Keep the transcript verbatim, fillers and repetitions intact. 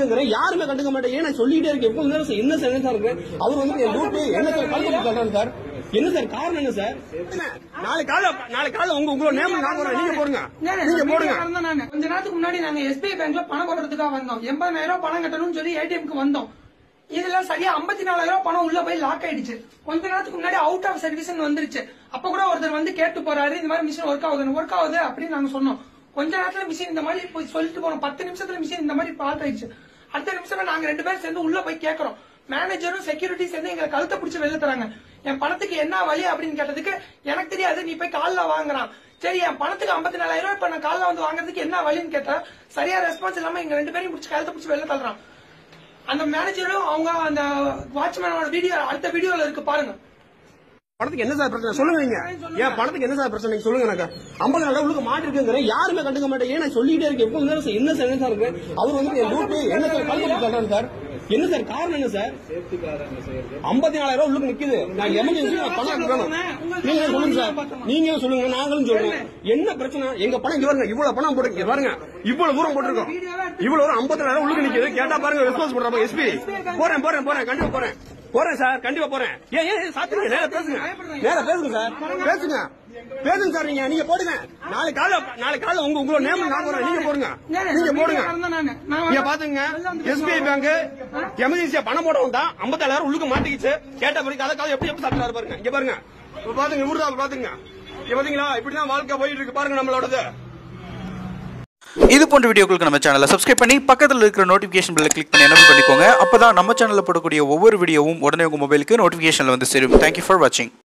இருக்குங்கிற யாருமே கண்டுக்க மாட்டேன். ஏன் நான் சொல்லிட்டே இருக்கேன் எப்போ என்ன சார் என்ன சார் இருக்கு அவர் வந்து லூட்டு என்ன சார் கலந்து சொல்றாரு சார் என்ன சார் காரணம் என்ன சார்? நாளை கால நாளை கால உங்க உங்களோட நேம் நான் போறேன் நீங்க போடுங்க நீங்க போடுங்க. கொஞ்ச நேரத்துக்கு முன்னாடி நாங்க எஸ்பிஐ பேங்க்ல பணம் போடுறதுக்காக வந்தோம். எண்பதாயிரம் ரூபாய் பணம் கட்டணும்னு சொல்லி ஏடிஎம்க்கு வந்தோம். இதுல சரியா ஐம்பத்தி நாலாயிரம் ரூபாய் பணம் உள்ள போய் லாக் ஆயிடுச்சு. கொஞ்ச நேரத்துக்கு முன்னாடி அவுட் ஆஃப் சர்வீஸ் வந்துருச்சு. அப்ப கூட ஒருத்தர் வந்து கேட்டு போறாரு இந்த மாதிரி மிஷின் ஒர்க் ஆகுது ஒர்க் ஆகுது அப்படின்னு நாங்க சொன்னோம். கொஞ்ச நேரத்துல மிஷின் இந்த மாதிரி போய் சொல்லிட்டு போனோம். பத்து நிமிஷத்துல மிஷின் இந்த மாதிரி பால்ட் ஆயிடுச்சு. அடுத்த நிமிஷம் நாங்க ரெண்டு பேரும் சேர்ந்து உள்ள போய் கேட்கறோம். மேனேஜரும் செக்யூரிட்டி சேர்ந்து எங்களை கழுத்தை பிடிச்சி வெளில தராங்க. என் பணத்துக்கு என்ன வழி அப்படின்னு கேட்டதுக்கு எனக்கு தெரியாது நீ போய் கால்ல வாங்குறான். சரி என் பணத்துக்கு ஐம்பத்தி நாலாயிரம் ரூபாய் இப்ப நான் கால்ல வந்து வாங்குறதுக்கு என்ன வழின்னு கேட்டா சரியா ரெஸ்பான்ஸ் இல்லாம எங்க ரெண்டு பேரும் பிடிச்சி கழுத்தை பிடிச்சி வெளில தள்ளுறான். அந்த மேனேஜரும் அவங்க அந்த வாட்ச்மேனோட வீடியோ அடுத்த வீடியோல இருக்கு பாருங்க. பணத்துக்கு என்ன சார் பிரச்சனை சொல்லுங்க நீங்க ஏன் பணத்துக்கு என்ன சார் பிரச்சனை சொல்லுங்க. எனக்கு ஐம்பது நாள் உங்களுக்கு மாட்டி இருக்குங்கிற யாருமே கண்டுக்க மாட்டேன். ஏன் நான் சொல்லிட்டே இருக்கேன் எப்போ என்ன சார் என்ன சார் இருக்கு அவர் வந்து லூட்டு என்ன சார் கலந்து சொல்றாரு சார் என்ன சார் காரணம் என்ன சார்? ஐம்பத்தி நாலாயிரம் ரூபாய் உள்ளுக்கு நிக்குது. நான் எமர்ஜென்சி பணம் இருக்கணும். நீங்க சொல்லுங்க சார் நீங்க சொல்லுங்க நாங்களும் சொல்றோம் என்ன பிரச்சனை. எங்க பணம் இங்க பாருங்க இவ்வளவு பணம் போட்டு பாருங்க இவ்வளவு தூரம் போட்டிருக்கோம். இவ்வளவு தூரம் ஐம்பத்தி நாலாயிரம் உள்ளுக்கு நிக்குது. கேட்டா பாருங்க ரெஸ்பான்ஸ் பண்றாங்க எஸ்பி. போறேன் போறேன் போறேன் கண்டிப்பா போறேன் போறேன் சார் கண்டிப்பா போறேன். ஏன் ஏன் சாத்திங்க நேர பேசுங்க நேர பேசுங்க சார் பேசுங்க பேசுங்க சார். நீங்க நீங்க போடுங்க நாளை கால நாளை கால உங்க உங்களோட நேம் நான் போறேன் நீங்க போடுங்க நீங்க போடுங்க. நீங்க பாத்துங்க எஸ்பிஐ பேங்க் எமர்ஜென்சியா பணம் போடவும் தான் ஐம்பத்தாயிரம் உள்ளுக்கு மாட்டிக்கிச்சு. கேட்ட பிறகு அதை காலம் எப்படி எப்படி சாப்பிட்டாரு பாருங்க. இங்க பாருங்க பாத்துங்க ஊர்தா பாத்துங்க இங்க பாத்தீங்களா இப்படிதான் வாழ்க்கை போயிட்டு இருக்கு பாருங்க நம்மளோடது. இது போன்ற வீடியோக்களுக்கு நம்ம சேனலை சப்ஸ்கிரைப் பண்ணி பக்கத்தில் இருக்கிற நோட்டிஃபிகேஷன் பெல்லை கிளிக் பண்ணி எனேபிள் பண்ணிக்கோங்க. அப்பதான் நம்ம சேனலில் போடக்கூடிய ஒவ்வொரு வீடியோவும் உடனே உங்கள் மொபைலுக்கு நோட்டிஃபிகேஷனில் வந்து சேரும். தேங்க்யூ ஃபார் வாட்சிங்.